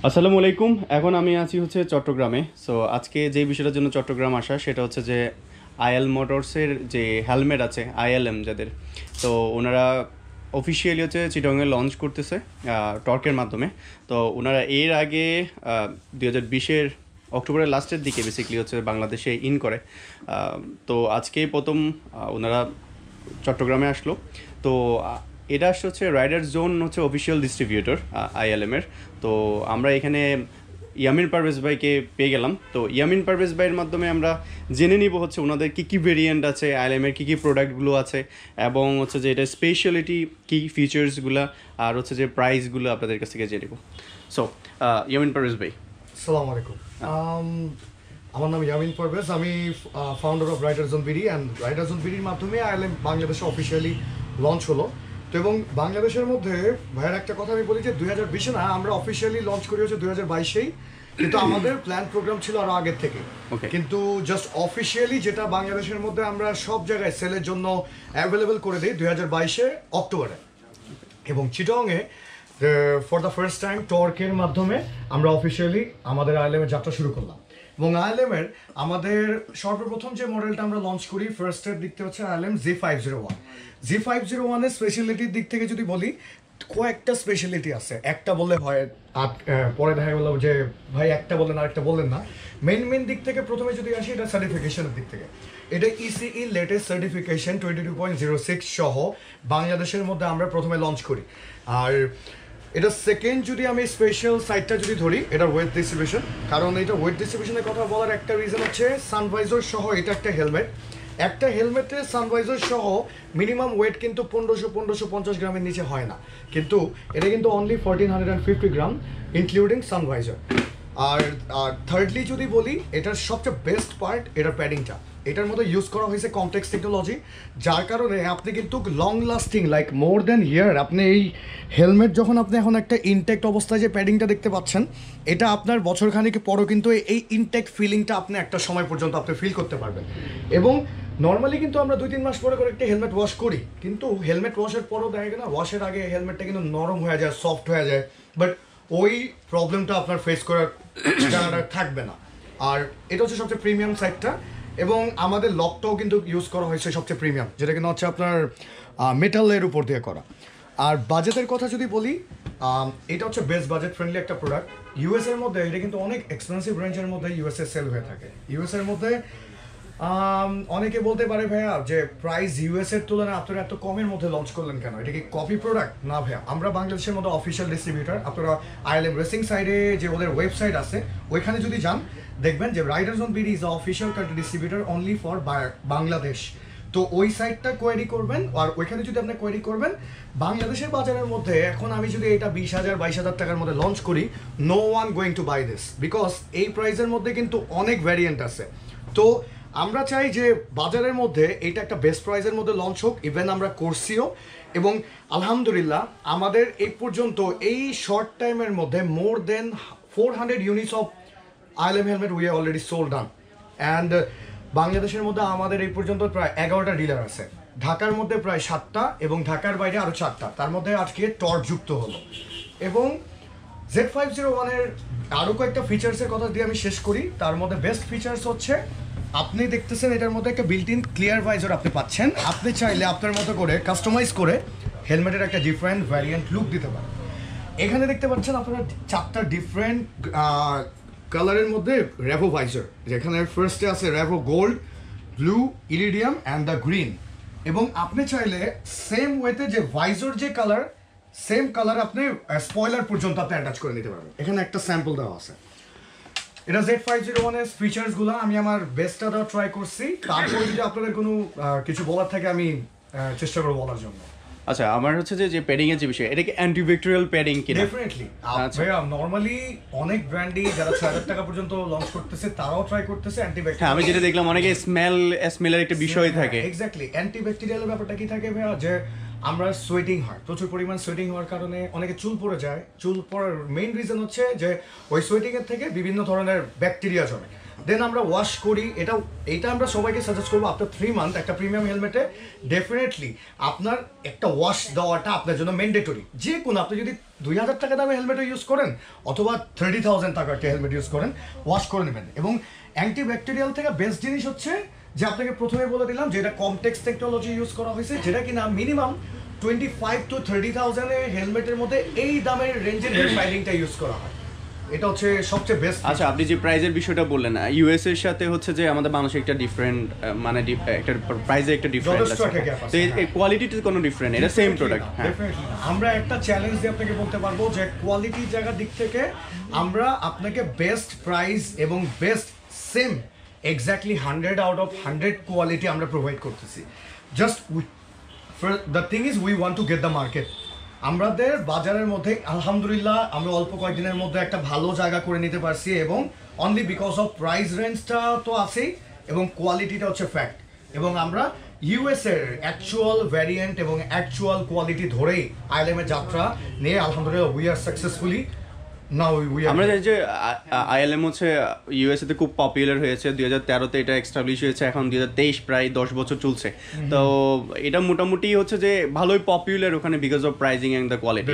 আসসালামু আলাইকুম। এখন আমি আছি হচ্ছে চট্টগ্রামে। সো আজকে যে বিষয়টার জন্য চট্টগ্রাম আসা সেটা হচ্ছে যে আইএল মোটরসের যে হেলমেট আছে আইএলএম যাদের, তো ওনারা অফিসিয়ালি হচ্ছে চিটাগংয়ে লঞ্চ করতেছে টর্কের মাধ্যমে। তো ওনারা এর আগে 2020-এর অক্টোবরের লাস্টের দিকে বেসিক্যালি হচ্ছে বাংলাদেশে ইন করে। তো আজকেই প্রথম ওনারা চট্টগ্রামে আসলো। তো এটা আসছে হচ্ছে রাইডার জোন হচ্ছে অফিসিয়াল ডিস্ট্রিবিউটর আইএলএমের। তো আমরা এখানে ইয়ামিন পারভেজ ভাইকে পেয়ে গেলাম। তো ইয়ামিন পারভেজ ভাইয়ের মাধ্যমে আমরা জেনে নিব হচ্ছে ওনাদের কী কী ভেরিয়েন্ট আছে, আইএলএমের কী কী প্রোডাক্টগুলো আছে, এবং হচ্ছে যে এটা স্পেশালিটি কী ফিচার্সগুলো, আর হচ্ছে যে প্রাইসগুলো আপনাদের কাছ থেকে জেনে নেব। সো ইয়ামিন পারভেজ ভাই, আসসালামু আলাইকুম। আমার নাম ইয়ামিন পারভেজ, আমি founder of Rider Zone BD, and Rider Zone বিডির মাধ্যমে আইএলএম বাংলাদেশে অফিসিয়ালি লঞ্চ হলো। তো এবং বাংলাদেশের মধ্যে ভাইয়ের একটা কথা আমি বলি যে 2020-এ না, আমরা অফিসিয়ালি লঞ্চ করি হচ্ছে 2022-এই, কিন্তু আমাদের প্ল্যান প্রোগ্রাম ছিল আরও আগের থেকে। কিন্তু জাস্ট অফিসিয়ালি যেটা বাংলাদেশের মধ্যে আমরা সব জায়গায় সেলের জন্য অ্যাভেলেবেল করে দিই 2022-এ অক্টোবরে, এবং চিটাগংয়ে ফর দ্য ফার্স্ট টাইম টর্কের মাধ্যমে আমরা অফিসিয়ালি আমাদের আইএলএমের যাত্রা শুরু করলাম। এবং আইএলএমের আমাদের সর্বপ্রথম যে মডেলটা আমরা লঞ্চ করি ফার্স্টের দিক থেকে হচ্ছে আইএলএম Z501। Z501-এর স্পেশালিটির দিক থেকে যদি বলি, কয়েকটা স্পেশালিটি আছে, একটা বললে হয় আর পরে দেখা গেল যে ভাই একটা বললেন আর একটা বললেন না। মেন দিক থেকে প্রথমে যদি আসি, এটা সার্টিফিকেশনের দিক থেকে, এটা ইসিই লেটেস্ট সার্টিফিকেশন 22.06 সহ বাংলাদেশের মধ্যে আমরা প্রথমে লঞ্চ করি। আর এটা সেকেন্ড যদি আমি স্পেশাল সাইডটা যদি ধরি, এটা ওয়েট ডিস্ট্রিবিউশন। কারণ এটা ওয়েট ডিস্ট্রিবিউশনের কথা বলার একটা রিজন হচ্ছে সানভাইজার সহ এটা একটা হেলমেট। একটা হেলমেটের সানভাইজার সহ মিনিমাম ওয়েট কিন্তু 1550 গ্রামের নিচে হয় না, কিন্তু এটা কিন্তু অনলি 1450 গ্রাম ইনক্লুডিং সানভাইজার। আর থার্ডলি যদি বলি, এটার সবচেয়ে বেস্ট পার্ট এটার প্যাডিংটা। এটার মধ্যে ইউজ করা হয়েছে কমপ্লেক্স টেকনোলজি, যার কারণে আপনি কিন্তু long lasting like more than year, আপনি এই হেলমেট যখন আপনি এখন একটা ইনটেক্ট অবস্থায় যে প্যাডিংটা দেখতে পাচ্ছেন, এটা আপনার বছরখানেক পরও কিন্তু এই ইনটেক্ট ফিলিংটা আপনি একটা সময় পর্যন্ত আপনি ফিল করতে পারবেন। এবং নর্মালি কিন্তু আমরা 2-3 মাস পরে করে একটা হেলমেট ওয়াশ করি, কিন্তু হেলমেট ওয়াশের পরও দেখা গেল না, ওয়াশের আগে হেলমেটটা কিন্তু নরম হয়ে যায়, সফট হয়ে যায়, বাট ওই প্রবলেমটা আপনার ফেস করার জায়গাটা থাকবে না। আর এটা হচ্ছে সবচেয়ে প্রিমিয়াম সাইডটা, এবং আমাদের লকটাও কিন্তু ইউজ করা হয়েছে সবচেয়ে প্রিমিয়াম, যেটা কিন্তু হচ্ছে আপনার মেটালের উপর দিয়ে করা। আর বাজেটের কথা যদি বলি, এটা হচ্ছে বেস্ট বাজেট ফ্রেন্ডলি একটা প্রোডাক্ট। ইউএসের মধ্যে এটা কিন্তু অনেক এক্সপেন্সিভ রেঞ্জের মধ্যে ইউএসএ সেল হয়ে থাকে। ইউএসের মধ্যে অনেকে বলতে পারে ভাইয়া যে প্রাইস ইউএসের তুলনায় আপনারা এত কমের মধ্যে লঞ্চ করলেন কেন, এটা কি কপি প্রোডাক্ট? না ভাইয়া, আমরা বাংলাদেশের মধ্যে অফিসিয়াল ডিস্ট্রিবিউটার। আপনারা আইএলএম রেসিং সাইডে যে ওদের ওয়েবসাইট আছে ওইখানে যদি যান, দেখবেন যে Rider Zone BD is official country distributor only for Bangladesh. তো ওই সাইটটা কোয়েরি করবেন, আর ওইখানে যদি আপনি কোয়েরি করবেন বাংলাদেশের বাজারের মধ্যে, এখন আমি যদি এটা 20,000-22,000 টাকার মধ্যে লঞ্চ করি, no one going to buy this, because এই প্রাইসের মধ্যে কিন্তু অনেক ভ্যারিয়েন্ট আছে। তো আমরা চাই যে বাজারের মধ্যে এটা একটা বেস্ট প্রাইসের মধ্যে লঞ্চ হোক, ইভেন আমরা করছিও। এবং আলহামদুলিল্লাহ আমাদের এই পর্যন্ত এই শর্ট টাইমের মধ্যে more than 400 units of ILM helmet we are already sold done. And বাংলাদেশের মধ্যে আমাদের এই পর্যন্ত প্রায় 11টা ডিলার আছে, ঢাকার মধ্যে প্রায় 7টা, এবং ঢাকার বাইরে আরও 4টা, তার মধ্যে আজকে টর্ক যুক্ত হলো। এবং Z501-এর আরও কয়েকটা ফিচার্সের কথা দিয়ে আমি শেষ করি। তার মধ্যে বেস্ট ফিচার্স হচ্ছে, আপনি দেখতেছেন এটার মধ্যে একটা বিল্ট ইন ক্লিয়ার ভাইজার আপনি পাচ্ছেন। আপনি চাইলে আপনার মতো করে কাস্টমাইজ করে হেলমেটের একটা ডিফারেন্ট ভ্যারিয়েন্ট লুক দিতে পারেন। এখানে দেখতে পাচ্ছেন আপনারা 4টা ডিফারেন্ট কালারের মধ্যে র্যাভো ভাইজার, যেখানে ফার্স্টে আছে revo gold, blue, iridium and the green. এবং আপনি চাইলে সেম ওয়েতে যে ভাইজার যে কালার, সেম কালার আপনি স্পয়লার পর্যন্ত আপনি অ্যাটাচ করে নিতে পারবেন। এখানে একটা স্যাম্পল দেওয়া আছে। এটা Z501-এর ফিচার্সগুলো আমি আমার বেস্টটা দেওয়া ট্রাই করছি। তারপরে যদি আপনাদের কোনো কিছু বলার থাকে আমি চেষ্টা করবো বলার জন্য। আচ্ছা, আমার হচ্ছে যে প্যাডিং এর যে বিষয়, এটা কি অ্যান্টিব্যাকটেরিয়াল প্যাডিং কিনা? ডেফিনেটলি ভাইয়া, নরমালি অনেক ব্র্যান্ডই যারা 6,000 টাকা পর্যন্ত লঞ্চ করতেছে তারাও ট্রাই করতেছে অ্যান্টিব্যাকটেরিয়াল। আমি যেটা দেখলাম অনেকে স্মেলের একটা বিষয় থাকে। এক্স্যাক্টলি, অ্যান্টিব্যাকটেরিয়ালের ব্যাপারটা কি থাকে ভাইয়া, যে আমরা সোয়েটিং হয়, প্রচুর পরিমাণ সোয়েটিং হওয়ার কারণে অনেকে চুল পড়ে যায়। চুল পড়ার মেইন রিজন হচ্ছে যে ওই সোয়েটিং এর থেকে বিভিন্ন ধরনের ব্যাকটেরিয়া জমে। দেন আমরা ওয়াশ করি। এটা আমরা সবাইকে সাজেস্ট করবো আফটার 3 মান্থ একটা প্রিমিয়াম হেলমেটে ডেফিনেটলি আপনার একটা ওয়াশ দেওয়াটা আপনার জন্য ম্যান্ডেটরি। যে কোনো আপনি যদি 2000 টাকা দামে হেলমেটও ইউজ করেন অথবা 30,000 টাকার একটা হেলমেট ইউজ করেন, ওয়াশ করে নেবেন। এবং অ্যান্টিব্যাকটেরিয়াল থেকে বেস্ট জিনিস হচ্ছে যে আপনাকে প্রথমে বলে দিলাম যে এটা কমটেক্স টেকনোলজি ইউজ করা হয়েছে, যেটা কিনা মিনিমাম 25 to 30,000 এর হেলমেটের মধ্যে এই দামের রেঞ্জের ফাইলিংটা ইউজ করা হয়। এটা হচ্ছে সবচেয়ে বেস্ট। আচ্ছা, আপনি যে প্রাইজের বিষয়টা বললেন, ইউএস এর সাথে হচ্ছে যে আমাদের বাংলাদেশে একটা ডিফারেন্ট মানে একটা প্রাইজে একটা ডিফারেন্ট আছে, তো এই কোয়ালিটিতে কোনো ডিফারেন্ট, এটা সেম প্রোডাক্ট। হ্যাঁ, আমরা একটা চ্যালেঞ্জ দিয়ে আপনাকে বলতে পারবো যে কোয়ালিটির জায়গার দিক থেকে আমরা আপনাকে বেস্ট প্রাইস এবং best same exactly 100 out of 100 quality আমরা প্রোভাইড করতেছি। Just the thing is we want to get the market. আমাদের বাজারের মধ্যে আলহামদুলিল্লাহ আমরা অল্প কয়েকদিনের মধ্যে একটা ভালো জায়গা করে নিতে পারছি, এবং অনলি বিকজ অফ প্রাইস রেঞ্জটা তো আছেই এবং কোয়ালিটিটা হচ্ছে ফ্যাক্ট। এবং আমরা ইউএস এর অ্যাকচুয়াল ভ্যারিয়েন্ট এবং অ্যাকচুয়াল কোয়ালিটি ধরেই আইএলএম এর যাত্রা নিয়ে আলহামদুলিল্লাহ উই আর সাকসেসফুলি। আমরা জানি যে আইএলএম হচ্ছে ইউএসএ তে খুব পপুলার হয়েছে, 2013-তে এটা এস্টাবলিশ হয়েছে, এখন 2023 প্রায় 10 বছর চলছে। তো এটা মোটামুটি হচ্ছে যে ভালোই পপুলার ওখানে because of pricing and the quality.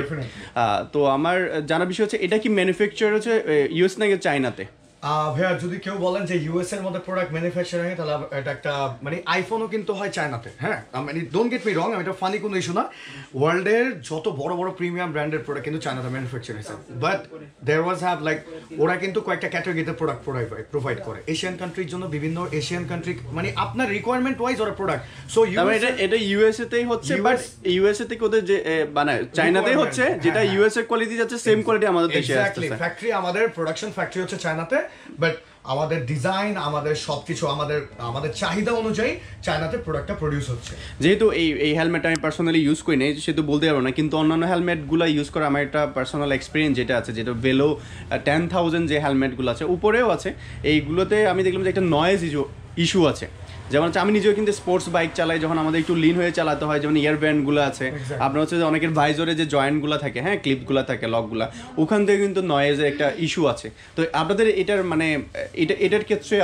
তো আমার জানার বিষয় হচ্ছে এটা কি ম্যানুফ্যাকচার হচ্ছে ইউএস নাকি চায়নাতে? ভাইয়া যদি কেউ বলেন যে ইউএস এর মধ্যে প্রোডাক্ট ম্যানুফ্যাকচারিং হয়, তাহলে এটা একটা মানে আইফোনও কিন্তু হয় চায়নাতে। হ্যাঁ, মানে ডোন্ট গেট মি রং, আমি এটা ফানি কোনো ইস্যু না। ওয়ার্ল্ডের যত বড় বড় প্রিমিয়াম ব্র্যান্ডের প্রোডাক্ট কিন্তু চায়নাতে ম্যানুফ্যাকচার হয়েছে, but there was have like ওরা কিন্তু কয়েকটা ক্যাটাগরিতে প্রোডাক্ট প্রোভাইড করে এশিয়ান কান্ট্রির জন্য, বিভিন্ন এশিয়ান কান্ট্রি মানে আপনার রিকোয়ারমেন্ট ওয়াইজ ওরা প্রোডাক্ট। সো এটা ইউএসএ তেই হচ্ছে, বাট ইউএসএ থেকে ওদের যে মানে চায়নাতেই হচ্ছে, যেটা ইউএস এর কোয়ালিটি যাচ্ছে সেম কোয়ালিটি আমাদের দেশে আসছে। ফ্যাক্টরি আমাদের প্রোডাকশন ফ্যাক্টরি হচ্ছে চায়নাতে, বাট আমাদের ডিজাইন আমাদের সবকিছু আমাদের চাহিদা অনুযায়ী চায়নাতে প্রোডাক্টটা প্রডিউস হচ্ছে। যেহেতু এই হেলমেট আমি পার্সোনালি ইউজ করি নাই, সেহেতু বলতে পারবো না, কিন্তু অন্যান্য হেলমেটগুলো ইউজ করা আমার একটা পার্সোনাল এক্সপিরিয়েন্স যেটা আছে, যেটা ভেলো 10,000 যে হেলমেটগুলো আছে উপরেও আছে, এইগুলোতে আমি দেখলাম যে একটা নয়েজ ইস্যু আছে। যেমন হচ্ছে আমি নিজেও কিন্তু স্পোর্টস বাইক চালাই, যখন আমাদের একটু লিন হয়ে চালাতে হয়, যেমন ইয়ার ব্যান্ডগুলো আছে, আপনার হচ্ছে যে অনেকের ভাইজরে যে জয়েন্টগুলো থাকে, হ্যাঁ ক্লিপগুলো থাকে, লকগুলো, ওখান থেকে কিন্তু নয়েজের একটা ইস্যু আছে। তো আপনাদের এটার মানে এটার ক্ষেত্রে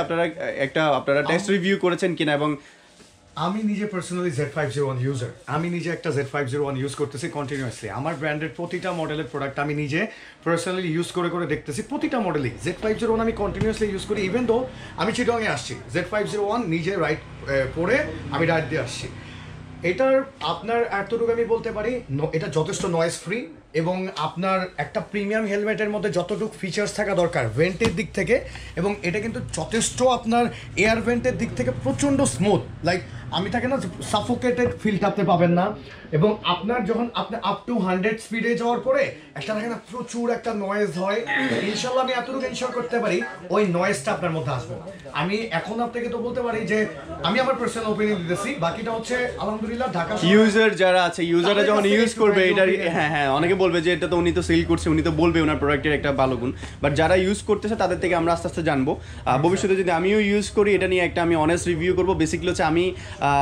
আপনারা টেস্ট রিভিউ করেছেন কিনা? এবং আমি নিজে পার্সোনালি Z501 ইউজার, আমি নিজে একটা Z501 ইউজ করতেছি কন্টিনিউয়াসলি। আমার ব্র্যান্ডের প্রতিটা মডেলের প্রোডাক্ট আমি নিজে পার্সোনালি ইউজ করে দেখতেছি, প্রতিটা মডেলই Z501 আমি কন্টিনিউয়াসলি ইউজ করি। ইভেন দো আমি চিটাগংয়ে আসছি, Z501 নিজে রাইড পরে আমি রাইড দিয়ে আসছি। এটার আপনার এতটুকু আমি বলতে পারি, এটা যথেষ্ট নয়েজ ফ্রি, এবং আপনার একটা প্রিমিয়াম হেলমেটের মধ্যে যতটুকু ফিচার্স থাকা দরকার ভেন্টের দিক থেকে, এবং এটা কিন্তু যথেষ্ট আপনার এয়ার ভেন্টের দিক থেকে প্রচণ্ড স্মুথ, লাইক আমি থাকে না সাফোকেটেড ফিলটা আপনি পাবেন না। এবং আপনার যখন আপনি আপ টু 100 স্পিডে যাওয়ার পরে একটা থাকে না প্রচুর একটা নয়েজ হয়, ইনশাল্লাহ আমি এতটুকু ইনশিওর করতে পারি ওই নয়েজটা আপনার মধ্যে আসবে। আমি এখন আপনাকে তো বলতে পারি যে আমি আমার পার্সোনাল ওপিনিয়ন দিতেছি, বাকিটা হচ্ছে আলহামদুলিল্লাহ ঢাকা ইউজার যারা আছে, ইউজাররা যখন ইউজ করবে এটা, হ্যাঁ অনেকে বলবে যে এটা তো উনি তো সেল করছে, উনি তো বলবে ওনার প্রোডাক্টের একটা ভালো গুণ, বাট যারা ইউজ করতেছে তাদের থেকে আমরা আস্তে আস্তে জানবো। ভবিষ্যতে যদি আমিও ইউজ করি, এটা নিয়ে একটা আমি অনেস্ট রিভিউ করবো। বেসিক্যালি হচ্ছে আমি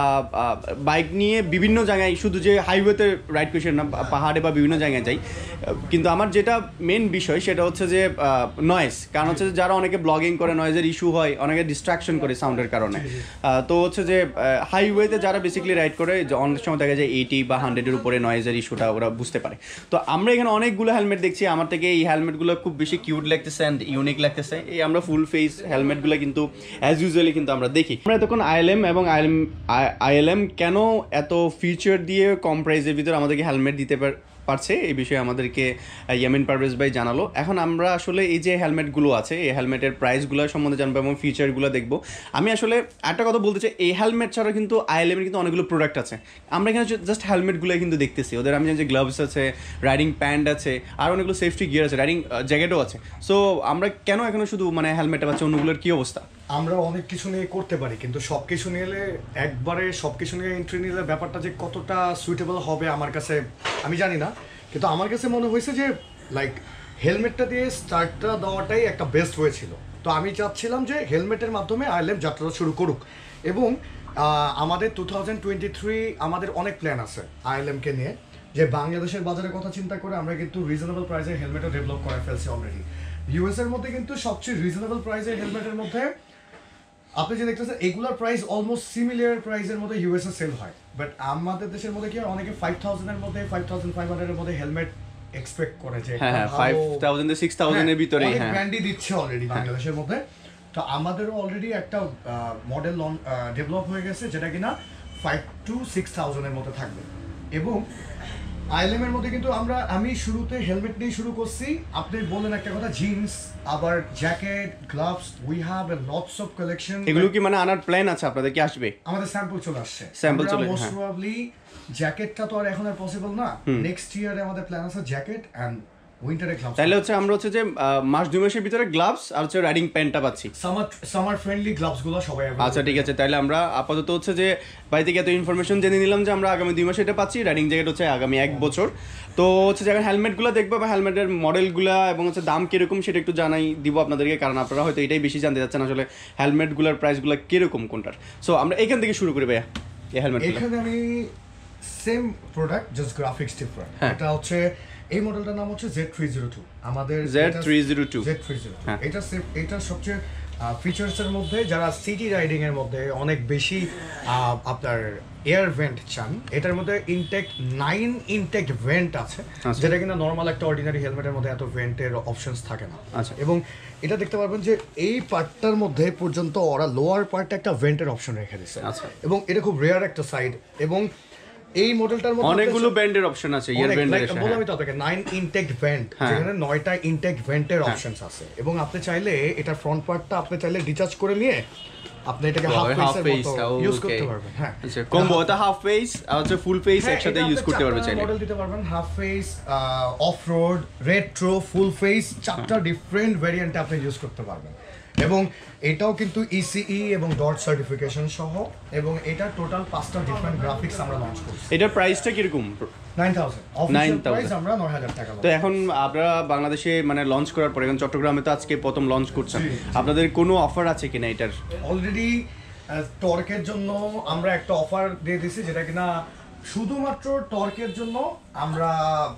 বাইক নিয়ে বিভিন্ন জায়গায়, শুধু যে হাইওয়েতে রাইড করি না, পাহাড়ে বা বিভিন্ন জায়গায় যাই, কিন্তু আমার যেটা মেন বিষয় সেটা হচ্ছে যে নয়েজ। কারণ হচ্ছে যারা অনেকে ব্লগিং করে, নয়েজের ইস্যু হয়, অনেকে ডিস্ট্রাকশন করে সাউন্ডের কারণে। তো হচ্ছে যে হাইওয়েতে যারা বেসিক্যালি রাইড করে, অনেক সময় দেখা যায় 80 বা 100-এর উপরে নয়েজের ইস্যুটা ওরা বুঝতে পারে। তো আমরা এখানে অনেকগুলো হেলমেট দেখছি, আমার থেকে এই হেলমেটগুলো খুব বেশি কিউট লাগতেছে অ্যান্ড ইউনিক লাগতেছে। এই আমরা ফুল ফেস হেলমেটগুলো কিন্তু অ্যাজ ইউজুয়ালি কিন্তু আমরা দেখি। আমরা এতক্ষণ আইএলএম এবং আইএলএম কেন এত ফিচার দিয়ে কম প্রাইসের ভিতরে আমাদেরকে হেলমেট দিতে পারছে, এই বিষয়ে আমাদেরকে ইয়ামিন পারভেজ ভাই জানালো। এখন আমরা আসলে এই যে হেলমেটগুলো আছে, এই হেলমেটের প্রাইসগুলো সম্বন্ধে জানবো এবং ফিচারগুলো দেখবো। আমি আসলে একটা কথা বলতে চাই, এই হেলমেট ছাড়া কিন্তু আইএলএমের কিন্তু অনেকগুলো প্রোডাক্ট আছে, আমরা এখানে জাস্ট হেলমেটগুলো কিন্তু দেখতেছি। ওদের আমি জানি যে গ্লাভস আছে, রাইডিং প্যান্ট আছে, আর অনেকগুলো সেফটি গিয়ার আছে, রাইডিং জ্যাকেটও আছে। সো আমরা কেন এখানে শুধু মানে হেলমেট পাচ্ছি, অন্যগুলোর কী অবস্থা? আমরা অনেক কিছু নিয়ে করতে পারি, কিন্তু সব কিছু নিয়ে একবারে সব কিছু নিয়ে এন্ট্রি নিলে ব্যাপারটা যে কতটা সুইটেবল হবে আমার কাছে আমি জানি না, কিন্তু আমার কাছে মনে হয়েছে যে লাইক হেলমেটটা দিয়ে স্টার্টটা দেওয়াটাই একটা বেস্ট হয়েছিল। তো আমি চাচ্ছিলাম যে হেলমেটের মাধ্যমে আইএলএম যাত্রা শুরু করুক, এবং আমাদের 2023 আমাদের অনেক প্ল্যান আছে আইএলএমকে নিয়ে, যে বাংলাদেশের বাজারের কথা চিন্তা করে আমরা কিন্তু রিজনেবল প্রাইসের হেলমেটও ডেভেলপ করে ফেলছি অলরেডি। ইউএস এর মধ্যে কিন্তু সবচেয়ে রিজনেবল প্রাইসের হেলমেটের মধ্যে আপনি যে দেখতেছেন এগুলার প্রাইস অলমোস্ট সিমিলার প্রাইসের মধ্যে ইউএসএ সেল হয়, বাট আমাদের দেশের মধ্যে কি হয় অনেকে 5000 এর মধ্যে 5500 এর মধ্যে হেলমেট এক্সপেক্ট করে যে হ্যাঁ 5000 থেকে 6000 এর ভিতরেই হ্যাঁ ব্র্যান্ডই দিচ্ছে অলরেডি বাংলাদেশের মধ্যে। তো আমাদেরও অলরেডি একটা মডেল ডেভেলপ হয়ে গেছে যেটা কিনা 5 to 6000 এর মধ্যে থাকবে। এবং আইএলএম এর মধ্যে কিন্তু আমি শুরুতে হেলমেট নিয়ে শুরু করছি। আপনি বললেন একটা কথা, জিন্স, আবার jacket, gloves, we have a lots of collection. এগুলো কি মানে আনার প্ল্যান আছে আপনাদের কি আসবে? আমাদের স্যাম্পল চলে আসছে, মোস্ট প্রবাবলি জ্যাকেটটা তো আর এখন আর পসিবল না, নেক্সট ইয়ারে আমাদের প্ল্যান আছে জ্যাকেট এন্ড উইন্টারে গ্লাভস। তাহলে হচ্ছে আমরা হচ্ছে যে মাস 2 মাসের ভিতরে গ্লাভস আর হচ্ছে রাইডিং প্যান্টটা পাচ্ছি, সামার ফ্রেন্ডলি গ্লাভস গুলো সবাই। আচ্ছা ঠিক আছে, তাহলে আমরা আপাতত হচ্ছে যে বাড়ি থেকে এত ইনফরমেশন জেনে নিলাম যে আমরা আগামী 2 মাসে এটা পাচ্ছি, রাইডিং জ্যাকেট হচ্ছে আগামী 1 বছর। তো হচ্ছে যখন হেলমেটগুলো দেখবো বা হেলমেটের মডেলগুলো এবং হচ্ছে দাম কিরকম সেটা একটু জানাই দিব আপনাদেরকে, কারণ আপনারা হয়তো এটাই বেশি জানতে চাচ্ছেন আসলে হেলমেটগুলোর প্রাইসগুলো কিরকম কোনটার। সো আমরা এখান থেকে শুরু করি ভাইয়া এই হেলমেট। এখানে আমি same product just graphics different. এটা হচ্ছে এই মডেলটার নাম হচ্ছে Z302, আমাদের Z302। এটা সবচেয়ে ফিচার্স এর মধ্যে যারা সিটি রাইডিং এর মধ্যে অনেক বেশি আপনার এয়ার ভেন্ট চান, এটার মধ্যে ইনটেক 9 ইনটেক ভেন্ট আছে, যেটা কিনা নর্মাল একটা অর্ডিনারি হেলমেটের মধ্যে এত ভেন্টের অপশনস থাকে না। এবং এটা দেখতে পারবেন যে এই পার্টটার মধ্যে পর্যন্ত ওরা লোয়ার পার্টে একটা ভেন্টের অপশন রেখে দিয়েছে, এবং এটা খুব রেয়ার একটা সাইড। এবং এই মডেলটার মধ্যে অনেকগুলো ব্যান্ডের অপশন আছে, ইয়ার ব্যান্ডের আছে, বললাম তো আপনাকে 9 ইনটেক ভেন্ট, যেখানে 9টা ইনটেক ভেন্টের অপশনস আছে। এবং আপনি চাইলে এটা ফ্রন্ট পার্টটা আপনি চাইলে ডিটাচ করে নিয়ে আপনি এটাকে হাফ ফেস ইউজ করতে পারবেন। হ্যাঁ আচ্ছা, কম্বো এটা হাফ ফেস আর হচ্ছে ফুল ফেস একসাথে ইউজ করতে পারবেন চাইলে। মডেল দিতে পারবেন half face, off road, retro, full face, 4টা ডিফারেন্ট ভেরিয়েন্টে আপনি ইউজ করতে পারবেন। এবং এটাও কিন্তু ইসিই এবং ডট সার্টিফিকেশন সহ, এবং এটা টোটাল 5টা ডিফারেন্ট গ্রাফিক্স আমরা লঞ্চ করছি। এটার প্রাইসটা কিরকম? 9000 অফিশিয়াল প্রাইস আমরা 9000 টাকা। তো এখন আপনারা বাংলাদেশে মানে লঞ্চ করার পরে এখন চট্টগ্রামে তো আজকে প্রথম লঞ্চ করছেন, আপনাদের কোনো অফার আছে কিনা এটার? অলরেডি টর্কের জন্য আমরা একটা অফার দিয়ে দিছি, যেটা কিনা শুধুমাত্র টর্কের জন্য আমরা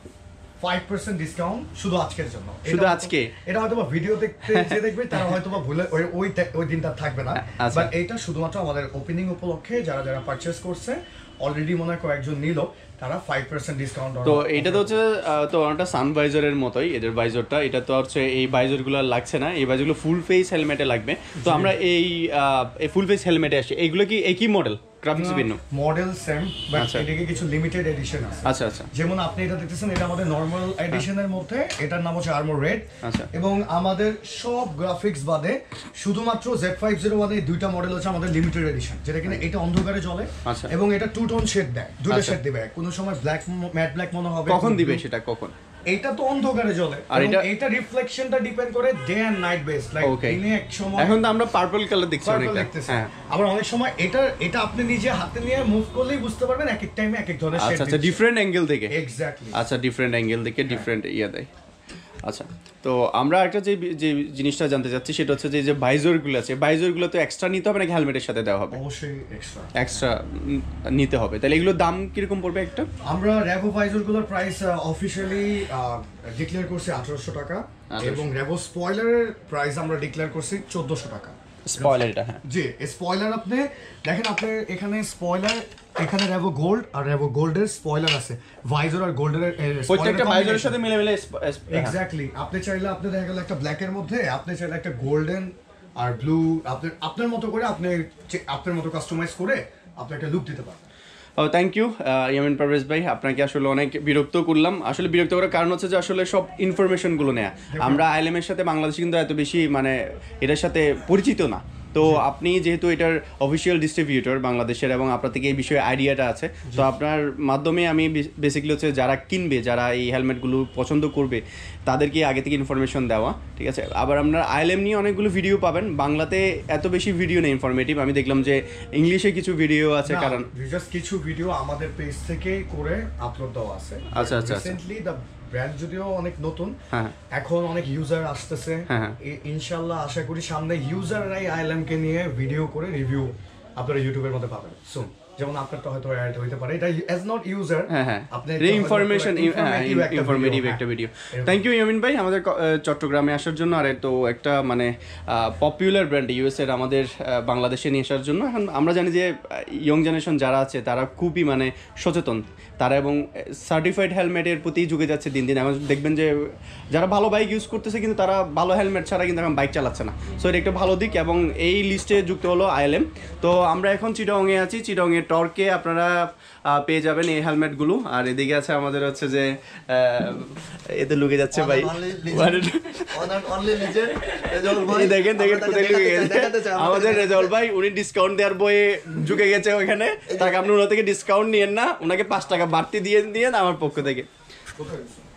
5% ডিসকাউন্ট শুধু আজকের জন্য। শুধু আজকে? এটা হয়তো ভিডিও দেখতে যে দেখবে তারা হয়তো ভুলে ওই দিনটা থাকবে না, বাট এইটা শুধুমাত্র আমাদের ওপেনিং উপলক্ষে যারা যারা পারচেজ করছে, অলরেডি মনে হয় কয়েকজন নিল, তারা 5% ডিসকাউন্ট। তো এটা তো হচ্ছে তো একটা সানভাইজারের মতোই এদের ভাইজারটা, এটা তো হচ্ছে এই ভাইজারগুলো লাগছে না, এই ভাইজারগুলো ফুল ফেস হেলমেটে লাগবে। তো আমরা এই ফুল ফেস হেলমেটে আসি, এইগুলো কি একই মডেল? গ্রাফিক্স ভিন্ন, মডেল সেম, বাট এটাকে কিছু লিমিটেড এডিশন আছে। আচ্ছা আচ্ছা, যেমন আপনি এটা দেখতেছেন, এটা আমাদের নরমাল এডিশনের মধ্যে, এটার নাম হচ্ছে আর্মর রেড। আচ্ছা, এবং আমাদের সব গ্রাফিক্স বাদে শুধুমাত্র Z501 এই দুইটা মডেল হচ্ছে আমাদের লিমিটেড এডিশন, যেটা কিনা এটা অন্ধকারে জ্বলে এবং এটা 2 টোন শেড দেয়, দুটো শেড দিবে। কোনো সময় ব্ল্যাক, ম্যাট ব্ল্যাক মনে হবে। কখন দিবে সেটা? কখন? এটা তো অন্ধকারে জ্বলে, আর এটা রিফ্লেকশনটা ডিপেন্ড করে day and night base. Like দিনে এক সময়, এখন তো আমরা পার্পল কালার দেখছি অনেকটা, হ্যাঁ, আবার অনেক সময় এটা আপনি নিজে হাতে নিয়ে মুভ করলেই বুঝতে পারবেন এক এক টাইমে এক এক ধরনের শেড। আচ্ছা, ডিফারেন্ট অ্যাঙ্গেল থেকে। এক্স্যাক্টলি, আচ্ছা, ডিফারেন্ট অ্যাঙ্গেল থেকে ডিফারেন্ট ইয়া দেয়। আচ্ছা, তো আমরা একটা যে জিনিসটা জানতে চাচ্ছি সেটা হচ্ছে যে ভাইজরগুলো আছে, ভাইজরগুলো তো এক্সট্রা নিতে হবে নাকি হেলমেটের সাথে দেওয়া হবে? অবশ্যই এক্সট্রা নিতে হবে। তাহলে এগুলোর দাম কিরকম পড়বে একটা? আমরা র্যাভো ভাইজরগুলোর প্রাইস অফিশিয়ালি ডিক্লেয়ার করছি 1800 টাকা, এবং র্যাভো স্পয়লারের প্রাইস আমরা ডিক্লেয়ার করছি 1400 টাকা। স্পয়লার এটা? হ্যাঁ জি, স্পয়লার আপনি দেখেন, আপনি এখানে স্পয়লার, এখানে র্যাভো গোল্ড আর র্যাভো গোল্ডের স্পয়লার আছে, ভাইজর আর গোল্ডের প্রত্যেকটা ভাইজরের সাথে মিলে এক্স্যাক্টলি। আপনি চাইলে আপনি দেখা গেল একটা ব্ল্যাকের মধ্যে, আপনি চাইলে একটা গোল্ডেন আর ব্লু আপনার মতো করে আপনার মতো কাস্টমাইজ করে আপনি একটা লুক দিতে পারবেন। থ্যাংক ইউ ইয়ামিন পারভেজ ভাই, আপনাকে আসলে অনেক বিরক্ত করলাম। আসলে বিরক্ত করার কারণ হচ্ছে যে আসলে সব ইনফরমেশনগুলো নেয়া, আমরা আইএলএম এর সাথে বাংলাদেশে কিন্তু এত বেশি মানে এটার সাথে পরিচিত না। তো আপনি যেহেতু এটার অফিসিয়াল ডিস্ট্রিবিউটর বাংলাদেশের এবং আপনার থেকে এই বিষয়ে আইডিয়াটা আছে, তো আপনার মাধ্যমে আমি বেসিক্যালি হচ্ছে যারা কিনবে, যারা এই হেলমেটগুলো পছন্দ করবে, তাদেরকে আগে থেকে ইনফরমেশন দেওয়া, ঠিক আছে। আবার আপনার আইএলএম নিয়ে অনেকগুলো ভিডিও পাবেন, বাংলাতে এত বেশি ভিডিও নেই ইনফরমেটিভ। আমি দেখলাম যে ইংলিশে কিছু ভিডিও আছে, কারণ জাস্ট কিছু ভিডিও আমাদের পেজ থেকে করে আপলোড দেওয়া আছে। আচ্ছা আচ্ছা, রিসেন্টলি দ্য ব্র্যান্ড যদিও অনেক নতুন, এখন অনেক ইউজার আসতেছে, ইনশাআল্লাহ আশা করি সামনে ইউজাররাই আইএলএম কে নিয়ে ভিডিও করে রিভিউ আপনারা ইউটিউবের মধ্যে পাবেন সুন। যেমন আপনারটা হয়তো অ্যাড হইতে পারে, এটা অ্যাজ নট ইউজার আপনি ইনফরমেটিভ একটা ভিডিও। থ্যাংক ইউ ইয়ামিন ভাই আমাদের চট্টগ্রামে আসার জন্য, আর তো একটা মানে পপুলার ব্র্যান্ড ইউএসএর আমাদের বাংলাদেশে নিয়ে আসার জন্য। এখন আমরা জানি যে ইয়ং জেনারেশন যারা আছে তারা খুবই মানে সচেতন তারা, এবং সার্টিফাইড হেলমেটের প্রতি ঝুঁকে যাচ্ছে দিন দিন। এখন দেখবেন যে যারা ভালো বাইক ইউজ করতেছে কিন্তু তারা ভালো হেলমেট ছাড়া কিন্তু এখন বাইক চালাচ্ছে না। সো এটা একটা ভালো দিক, এবং এই লিস্টে যুক্ত হলো ILM। তো আমরা এখন চিটাগংয়ে আছি, চিটাগংয়ের টর্কে আপনারা পেয়ে যাবেন এই হেলমেটগুলো। আর এদিকে আছে আমাদের হচ্ছে যে এতে লুকে যাচ্ছে ভাই, দেখেন দেখেন কোথায় লুকে গেছে আমাদের রেজাউল ভাই। উনি ডিসকাউন্ট দেওয়ার বয়ে ঝুঁকে গেছে ওইখানে, তাকে আপনি ওনা থেকে ডিসকাউন্ট নিয়েন না, ওনাকে 5 টাকা বাড়তি দিয়ে আমার পক্ষ থেকে।